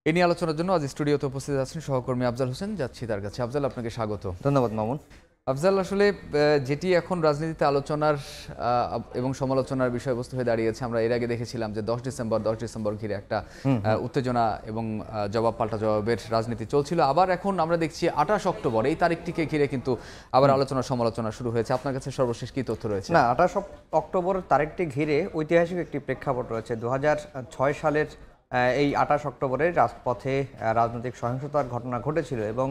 এ নিয়ে আলোচনার জন্য আজ স্টুডিওতে উপস্থিত আছেন সহকর্মী আফজাল হোসেন। যাচ্ছি তার কাছে। আফজাল, আপনাকে স্বাগত। ধন্যবাদ মামুন। আফজাল, আসলে যেটি এখন রাজনীতিতে আলোচনার এবং সমালোচনার বিষয়বস্তু হয়ে দাঁড়িয়েছে, আমরা এর আগে দেখেছিলাম যে 10 ডিসেম্বর ঘিরে একটা উত্তেজনা এবং জবাব পাল্টা জবাবের রাজনীতি চলছিল। আবার এখন আমরা দেখছি 28 অক্টোবর এই তারিখটিকে ঘিরে কিন্তু আবার আলোচনা সমালোচনা শুরু হয়েছে। আপনার কাছে সর্বশেষ কি তথ্য রয়েছে? না, 28 অক্টোবর তারিখটি ঘিরে ঐতিহাসিক একটি প্রেক্ষাপট রয়েছে। 2006 সালের এই 28 অক্টোবরের রাজপথে রাজনৈতিক সহিংসতার ঘটনা ঘটেছিল এবং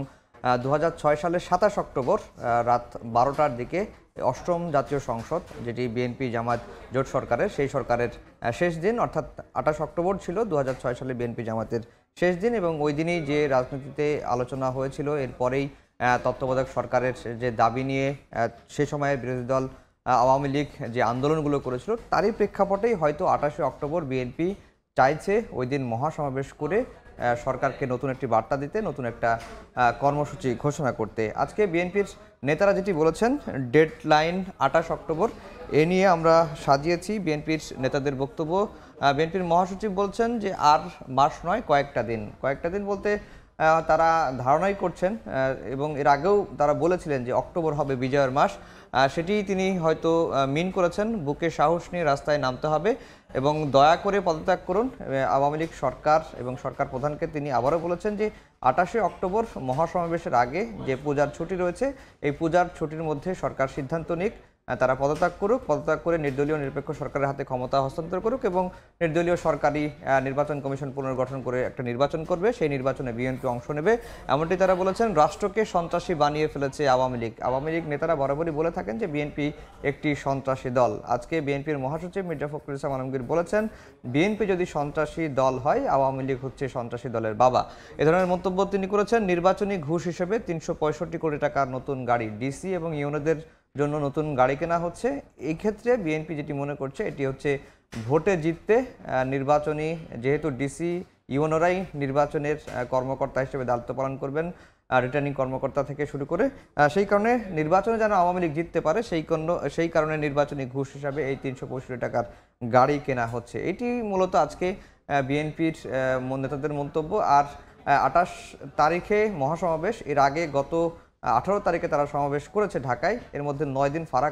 2006 সালের 27 অক্টোবর রাত 12টার দিকে অষ্টম জাতীয় সংসদ, যেটি বিএনপি জামাত জোট সরকারের, সেই সরকারের শেষ দিন, অর্থাৎ 28 অক্টোবর ছিল 2006 সালে বিএনপি জামাতের শেষ দিন। এবং ওই দিনই যে রাজনীতিতে আলোচনা হয়েছিল, এরপরেই তত্ত্বাবধায়ক সরকারের যে দাবি নিয়ে সে সময়ের বিরোধী দল আওয়ামী লীগ যে আন্দোলনগুলো করেছিল, তারই প্রেক্ষাপটেই হয়তো 28 অক্টোবর বিএনপি চাইছে ওই দিন মহাসমাবেশ করে সরকারকে নতুন একটি বার্তা দিতে, নতুন একটা কর্মসূচি ঘোষণা করতে। আজকে বিএনপির নেতারা যেটি বলেছেন, ডেডলাইন 28 অক্টোবর, এ নিয়ে আমরা সাজিয়েছি বিএনপির নেতাদের বক্তব্য। বিএনপির মহাসচিব বলছেন যে আর মাস নয়, কয়েকটা দিন বলতে তারা ধারণাই করছেন এবং এর আগেও তারা বলেছিলেন যে অক্টোবর হবে বিজয়ের মাস। সেটি তিনি হয়তো মিন করেছেন। বুকে সাহস নিয়ে রাস্তায় নামতে হবে এবং দয়া করে পদত্যাগ করুন আওয়ামী লীগ সরকার এবং সরকার প্রধানকে। তিনি আবারও বলেছেন যে 28 অক্টোবর মহাসমাবেশের আগে যে পূজার ছুটি রয়েছে, এই পূজার ছুটির মধ্যে সরকার সিদ্ধান্ত নিক, তারা পদত্যাগ করুক, পদত্যাগ করে নির্দলীয় নিরপেক্ষ সরকারের হাতে ক্ষমতা হস্তান্তর করুক এবং নির্দলীয় সরকারি নির্বাচন কমিশন পুনর্গঠন করে একটা নির্বাচন করবে, সেই নির্বাচনে বিএনপি অংশ নেবে, এমনটি তারা বলেছেন। রাষ্ট্রকে সন্ত্রাসী বানিয়ে ফেলেছে আওয়ামী লীগ নেতারা বরাবরই বলে থাকেন যে বিএনপি একটি সন্ত্রাসী দল। আজকে বিএনপির মহাসচিব মির্জা ফখরুল ইসলাম আলমগীর বলেছেন, বিএনপি যদি সন্ত্রাসী দল হয়, আওয়ামী লীগ হচ্ছে সন্ত্রাসী দলের বাবা। এ ধরনের মন্তব্য তিনি করেছেন। নির্বাচনী ঘুষ হিসেবে 365 কোটি টাকার নতুন গাড়ি ডিসি এবং ইউনোদের জন্য নতুন গাড়ি কেনা হচ্ছে। এই ক্ষেত্রে বিএনপি যেটি মনে করছে, এটি হচ্ছে ভোটে জিততে নির্বাচনী, যেহেতু ডিসি ইউনোরাই নির্বাচনের কর্মকর্তা হিসেবে দায়িত্ব পালন করবেন, রিটার্নিং কর্মকর্তা থেকে শুরু করে, সেই কারণে নির্বাচনে যেন আওয়ামী লীগ জিততে পারে, সেই কারণে নির্বাচনী ঘুষ হিসাবে এই 365 টাকার গাড়ি কেনা হচ্ছে। এটি মূলত আজকে বিএনপির নেতাদের মন্তব্য। আর 28 তারিখে মহাসমাবেশ, এর আগে গত 18 তারিখে তারা সমাবেশ করেছে ঢাকায়। এর মধ্যে 9 দিন ফাঁক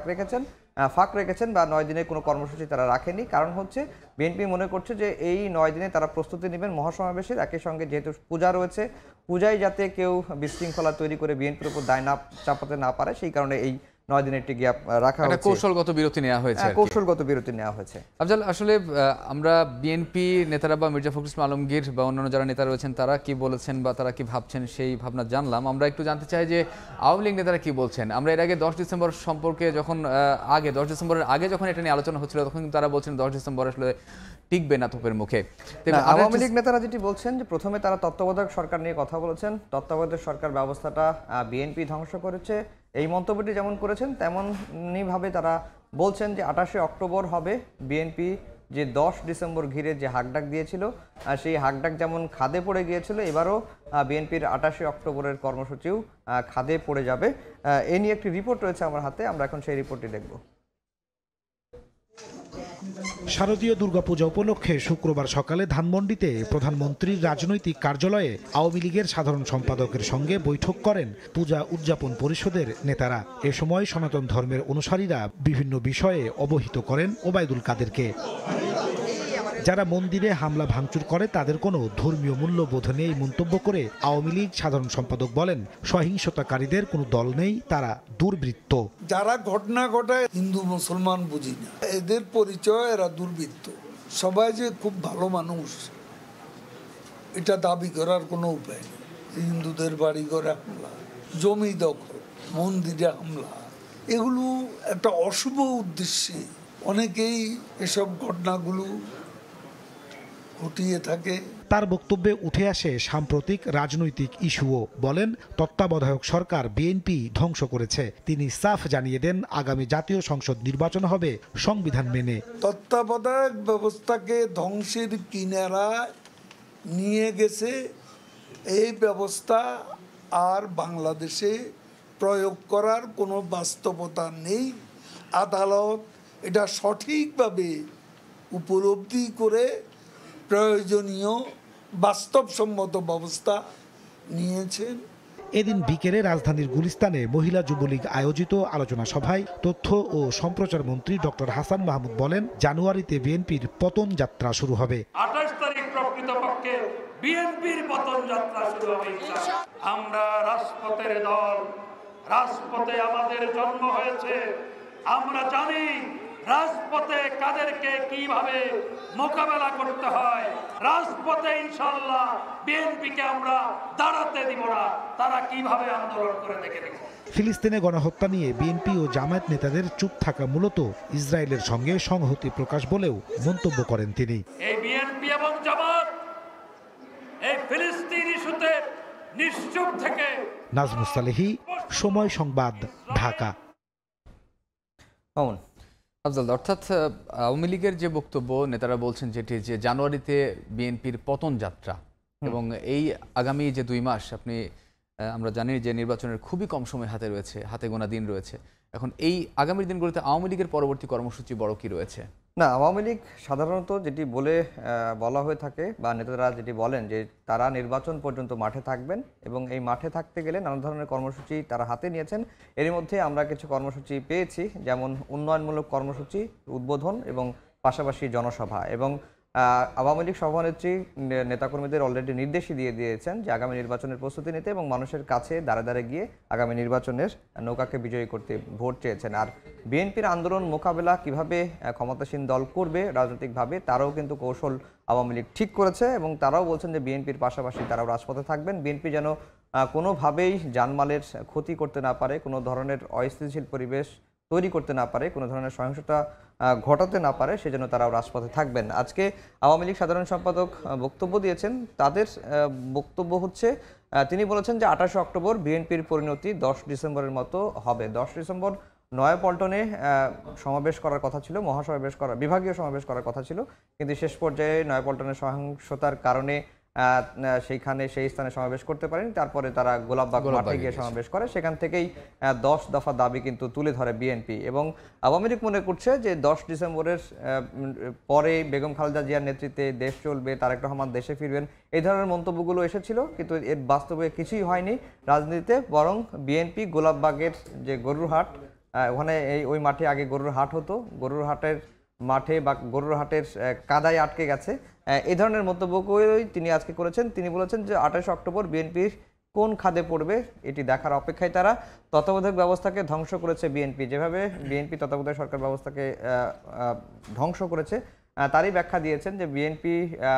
রেখেছেন বা 9 দিনের কোনো কর্মসূচি তারা রাখেনি। কারণ হচ্ছে বিএনপি মনে করছে যে এই 9 দিনে তারা প্রস্তুতি নেবেন মহাসমাবেশের। একই সঙ্গে যেহেতু পূজা রয়েছে, পূজায় যাতে কেউ বিশৃঙ্খলা তৈরি করে বিএনপির উপর দায় না চাপাতে না পারে, সেই কারণে এই 9 দিনের একটি গ্যাপ রাখা হয়েছে, কৌশলগত বিরতি নেওয়া হয়েছে। আফজাল, আসলে আমরা বিএনপি নেতারা বা মির্জা ফখরুল ইসলাম আলমগীর বা অন্যান্য যারা নেতা রয়েছেন তারা কি বলেছেন বা তারা কি ভাবছেন, সেই ভাবনা জানলাম। আমরা একটু জানতে চাই যে আওয়ামী লীগ নেতারা কি বলছেন। আমরা এর আগে 10 ডিসেম্বর সম্পর্কে যখন 10 ডিসেম্বরের আগে যখন এটা নিয়ে আলোচনা হচ্ছিল, তখন তারা বলছেন 10 ডিসেম্বর আসলে টিকবে না তোপের মুখে। আওয়ামী লীগ নেতারা যেটি বলছেন যে প্রথমে তারা তত্ত্বাবধায়ক সরকার নিয়ে কথা বলেছেন, তত্ত্বাবধায়ক সরকার ব্যবস্থাটা বিএনপি ধ্বংস করেছে, এই মন্তব্যটি যেমন করেছেন তেমনইভাবে তারা বলছেন যে 28 অক্টোবর হবে বিএনপি যে 10 ডিসেম্বর ঘিরে যে হাকডাক দিয়েছিল, সেই হাকডাক যেমন খাদে পড়ে গিয়েছিল, এবারও বিএনপির 28 অক্টোবরের কর্মসূচিও খাদে পড়ে যাবে। এ নিয়ে একটি রিপোর্ট রয়েছে আমার হাতে, আমরা এখন সেই রিপোর্টটি দেখব। শারদীয় দুর্গাপূজা উপলক্ষে শুক্রবার সকালে ধানমন্ডিতে প্রধানমন্ত্রীর রাজনৈতিক কার্যালয়ে আওয়ামী লীগের সাধারণ সম্পাদকের সঙ্গে বৈঠক করেন পূজা উদযাপন পরিষদের নেতারা। এ সময় সনাতন ধর্মের অনুসারীরা বিভিন্ন বিষয়ে অবহিত করেন ওবায়দুল কাদেরকে। যারা মন্দিরে হামলা ভাঙচুর করে তাদের কোনো ধর্মীয় মূল্যবোধ নেই মন্তব্য করে আওয়ামী লীগ সাধারণ সম্পাদক বলেন, সহিংসতাকারীদের কোনো দল নেই, তারা দুর্বৃত্ত। যারা ঘটনা ঘটায় হিন্দু মুসলমান বুঝি না, এদের পরিচয় এরা দুর্বৃত্ত। সবাই যে খুব ভালো মানুষ এটা দাবি করার কোনো উপায় নেই। হিন্দুদের বাড়ি ঘরে হামলা, জমি দখল, মন্দিরে হামলা, এগুলো একটা অশুভ উদ্দেশ্যে অনেকেই এসব ঘটনাগুলো ঘটিয়ে থাকে। তার বক্তব্যে উঠে আসে সাম্প্রতিক রাজনৈতিক ইস্যুও। বলেন, তত্ত্বাবধায়ক সরকার বিএনপি ধ্বংস করেছে। তিনি সাফ জানিয়ে দেন, আগামী জাতীয় সংসদ নির্বাচন হবে সংবিধান মেনে। তত্ত্বাবধায়ক ব্যবস্থাকে ধ্বংসের কিনারা নিয়ে গেছে, এই ব্যবস্থা আর বাংলাদেশে প্রয়োগ করার কোনো বাস্তবতা নেই। আদালত এটা সঠিকভাবে উপলব্ধি করে প্রয়োজনীয় বাস্তবসম্মত ব্যবস্থা নিয়েছেন। এদিন বিকেলে রাজধানীর গুলিস্তানে মহিলা যুবলীগ আয়োজিত আলোচনা সভায় তথ্য ও সম্প্রচার মন্ত্রী ডক্টর হাসান মাহমুদ বলেন, জানুয়ারিতে বিএনপির পতন যাত্রা শুরু হবে। 28 তারিখ প্রকৃতপক্ষে বিএনপির পতন যাত্রা শুরু হবে। আমরা রাজপথের দল, রাজপথে আমাদের জন্ম হয়েছে, আমরা জানি রাজপথে কাদেরকে কিভাবে মোকাবেলা করতে হয়। রাজপথে ইনশাআল্লাহ বিএনপিকে আমরা দাঁড়াতে দিব না, তারা কিভাবে আন্দোলন করে দেখে দেখব। ফিলিস্তিনে গণহত্যা নিয়ে বিএনপি ও জামায়াত নেতাদের চুপ থাকা মূলত ইসরায়েলের সঙ্গে সংহতি প্রকাশ বলেও মন্তব্য করেন তিনি। এই বিএনপি এবং জামাত এই ফিলিস্তিন ইস্যুতে নিশ্চুপ থেকে। নাজমুস সালেহী, সময় সংবাদ, ঢাকা। আফজাল, অর্থাৎ আওয়ামী লীগের যে বক্তব্য, নেতারা বলছেন যেটি যে জানুয়ারিতে বিএনপির পতন যাত্রা, এবং এই আগামী যে 2 মাস আমরা জানি যে নির্বাচনের খুবই কম সময় হাতে রয়েছে, হাতে গোনা দিন রয়েছে। এখন এই আগামী দিনগুলোতে আওয়ামী লীগের পরবর্তী কর্মসূচি বড় কি রয়েছে? না, আওয়ামী লীগ সাধারণত যেটি বলা হয়ে থাকে বা নেতারা যেটি বলেন যে তারা নির্বাচন পর্যন্ত মাঠে থাকবেন, এবং এই মাঠে থাকতে গেলে নানা ধরনের কর্মসূচি তারা হাতে নিয়েছেন। এর মধ্যে আমরা কিছু কর্মসূচি পেয়েছি, যেমন উন্নয়নমূলক কর্মসূচি উদ্বোধন এবং পাশাপাশি জনসভা। এবং আওয়ামী লীগ সভানেত্রী নেতাকর্মীদের অলরেডি নির্দেশই দিয়ে দিয়েছেন যে আগামী নির্বাচনের প্রস্তুতি নিতে এবং মানুষের কাছে দাঁড়ে দাঁড়ে গিয়ে আগামী নির্বাচনের নৌকাকে বিজয়ী করতে ভোট চেয়েছেন। আর বিএনপির আন্দোলন মোকাবেলা কিভাবে ক্ষমতাসীন দল করবে রাজনৈতিকভাবে, তারাও কিন্তু কৌশল আওয়ামী লীগ ঠিক করেছে, এবং তারাও বলছেন যে বিএনপির পাশাপাশি তারাও রাজপথে থাকবেন। বিএনপি যেন কোনোভাবেই জানমালের ক্ষতি করতে না পারে, কোনো ধরনের অস্থিতিশীল পরিবেশ তৈরি করতে না পারে, কোনো ধরনের সহিংসতা ঘটাতে না পারে, সেজন্য তারাও রাজপথে থাকবেন। আজকে আওয়ামী লীগ সাধারণ সম্পাদক বক্তব্য দিয়েছেন। তাদের বক্তব্য হচ্ছে, তিনি বলেছেন যে 28 অক্টোবর বিএনপির পরিণতি 10 ডিসেম্বরের মতো হবে। 10 ডিসেম্বর নয়াপল্টনে সমাবেশ করার কথা ছিল, মহাসমাবেশ করার, বিভাগীয় সমাবেশ করার কথা ছিল, কিন্তু শেষ পর্যায়ে নয়াপল্টনের সহিংসতার কারণে সেই স্থানে সমাবেশ করতে পারেনি। তারপরে তারা গোলাপবাগ মাঠে গিয়ে সমাবেশ করে। সেখান থেকেই 10 দফা দাবি কিন্তু তুলে ধরে বিএনপি, এবং আওয়ামী লীগ মনে করছে যে 10 ডিসেম্বরের পরে বেগম খালেদা জিয়ার নেতৃত্বে দেশ চলবে, তারেক রহমান দেশে ফিরবেন, এই ধরনের মন্তব্যগুলো এসেছিল, কিন্তু এর বাস্তবে কিছুই হয়নি রাজনীতিতে। বরং বিএনপি গোলাপবাগের যে গরুর হাট, ওখানে ওই মাঠে আগে গরুর হাট হতো, গরুর হাটের মাঠে বা গরুর হাটের কাদায় আটকে গেছে, এই ধরনের মন্তব্যই তিনি আজকে করেছেন। তিনি বলেছেন যে 28 অক্টোবর বিএনপির কোন খাদে পড়বে এটি দেখার অপেক্ষায় তারা। তত্ত্বাবধায়ক ব্যবস্থাকে ধ্বংস করেছে বিএনপি, যেভাবে বিএনপি তত্ত্বাবধায়ক সরকার ব্যবস্থাকে ধ্বংস করেছে, তারই ব্যাখ্যা দিয়েছেন যে বিএনপি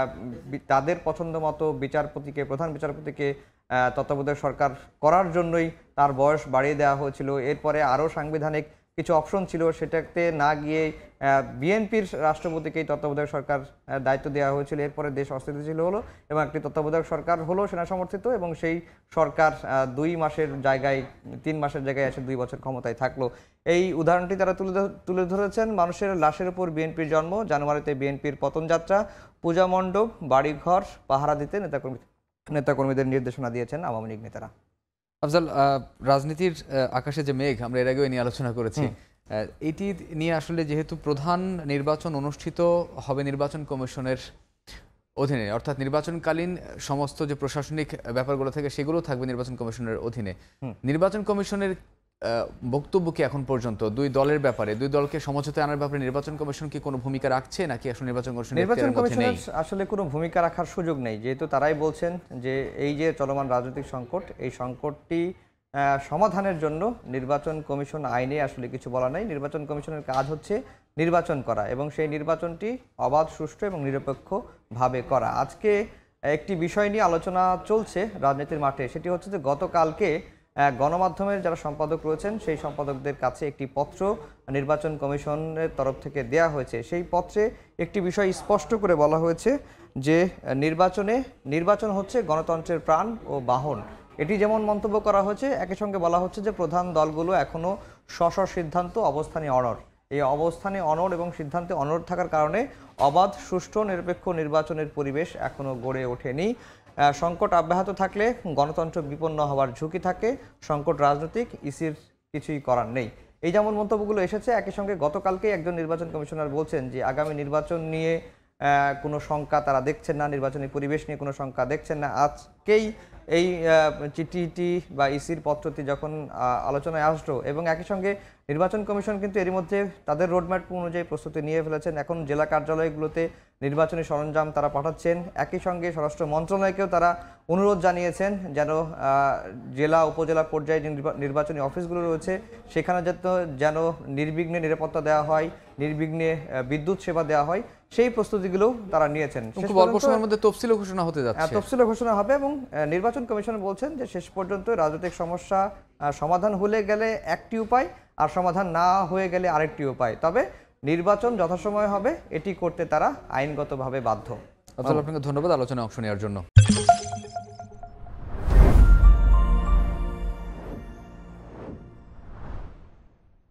তাদের পছন্দ মতো প্রধান বিচারপতিকে তত্ত্বাবধায়ক সরকার করার জন্যই তার বয়স বাড়িয়ে দেওয়া হয়েছিল। এরপরে আরও সাংবিধানিক কিছু অপশন ছিল, সেটাতে না গিয়ে বিএনপির রাষ্ট্রপতিকেই তত্ত্বাবধায়ক সরকার দায়িত্ব দেওয়া হয়েছিল। এরপরে দেশ অস্থিতিশীল হলো এবং একটি তত্ত্বাবধায়ক সরকার হলো সেনা সমর্থিত, এবং সেই সরকার 2 মাসের জায়গায় 3 মাসের জায়গায় এসে 2 বছর ক্ষমতায় থাকলো। এই উদাহরণটি তারা তুলে ধরেছেন। মানুষের লাশের উপর বিএনপির জন্ম, জানুয়ারিতে বিএনপির পতন যাত্রা, পূজা মণ্ডপ, বাড়িঘর পাহারা দিতে নেতাকর্মীদের নির্দেশনা দিয়েছেন আওয়ামী লীগ নেতারা। আফজাল, রাজনীতির আকাশে যে মেঘ, আমরা এর আগেও নিয়ে আলোচনা করেছি, এটি নিয়ে আসলে যেহেতু প্রধান নির্বাচন অনুষ্ঠিত হবে নির্বাচন কমিশনের অধীনে, অর্থাৎ নির্বাচনকালীন সমস্ত যে প্রশাসনিক ব্যাপারগুলো থাকে সেগুলো থাকবে নির্বাচন কমিশনের অধীনে। নির্বাচন কমিশনের বক্তব্য কি এখন পর্যন্ত 2 দলের ব্যাপারে, 2 দলকে সমঝোতায় আনার ব্যাপারে নির্বাচন কমিশন কি কোনো ভূমিকা রাখছে, নাকি আসলে নির্বাচন কমিশনের আসলে কোনো ভূমিকা রাখার সুযোগ নেই, যেহেতু তারাই বলছেন যে এই যে চলমান রাজনৈতিক সংকট, এই সংকটটি সমাধানের জন্য নির্বাচন কমিশন আইনে আসলে কিছু বলা নাই। নির্বাচন কমিশনের কাজ হচ্ছে নির্বাচন করা, এবং সেই নির্বাচনটি অবাধ, সুষ্ঠু এবং নিরপেক্ষভাবে করা। আজকে একটি বিষয় নিয়ে আলোচনা চলছে রাজনীতির মাঠে, সেটি হচ্ছে যে গতকালকে গণমাধ্যমের যারা সম্পাদক রয়েছেন সেই সম্পাদকদের কাছে একটি পত্র নির্বাচন কমিশনের তরফ থেকে দেয়া হয়েছে। সেই পত্রে একটি বিষয় স্পষ্ট করে বলা হয়েছে যে নির্বাচন হচ্ছে গণতন্ত্রের প্রাণ ও বাহন। এটি যেমন মন্তব্য করা হয়েছে, একই সঙ্গে বলা হচ্ছে যে প্রধান দলগুলো এখনও স্ব সিদ্ধান্ত অবস্থানে অনড়। এই অবস্থানে অনড় এবং সিদ্ধান্তে অনড় থাকার কারণে অবাধ, সুষ্ঠু, নিরপেক্ষ নির্বাচনের পরিবেশ এখনও গড়ে ওঠেনি। সংকট অব্যাহত থাকলে গণতন্ত্র বিপন্ন হওয়ার ঝুঁকি থাকে। সংকট রাজনৈতিক, ইসির কিছুই করার নেই। এই যেমন মন্তব্যগুলো এসেছে, একই সঙ্গে গতকালকে একজন নির্বাচন কমিশনার বলছেন যে আগামী নির্বাচন নিয়ে কোনো শঙ্কা তারা দেখছেন না, নির্বাচনী পরিবেশ নিয়ে কোনো শঙ্কা দেখছেন না। আজকেই এই চিঠিটি বা ইসির পত্রটি যখন আলোচনায় আসলো এবং একই সঙ্গে নির্বাচন কমিশন কিন্তু এরই মধ্যে তাদের রোডম্যাপ অনুযায়ী প্রস্তুতি নিয়ে ফেলেছেন। এখন জেলা কার্যালয়গুলোতে নির্বাচনী সরঞ্জাম তারা পাঠাচ্ছেন। একই সঙ্গে স্বরাষ্ট্র মন্ত্রণালয়কেও তারা অনুরোধ জানিয়েছেন যেন জেলা উপজেলা পর্যায়ে যে নির্বাচনী অফিসগুলো রয়েছে সেখানে যেন নির্বিঘ্নে নিরাপত্তা দেওয়া হয়, নির্বিঘ্নে বিদ্যুৎ সেবা দেওয়া হয়, সেই প্রস্তুতিগুলো তারা নিয়েছেন। খুব অল্প সময়ের মধ্যে তফসিল ঘোষণা হতে যাচ্ছে, তফসিল ঘোষণা হবে এবং নির্বাচন কমিশন বলছেন যে শেষ পর্যন্ত রাজনৈতিক সমস্যা সমাধান হলে গেলে একটি উপায়, আর সমাধান না হয়ে গেলে আরেকটি উপায়। তবে নির্বাচন যথাসময়ে হবে এটি করতে তারা আইনগতভাবে বাধ্য। আপনাকে ধন্যবাদ আলোচনায় অংশ নেওয়ার জন্য।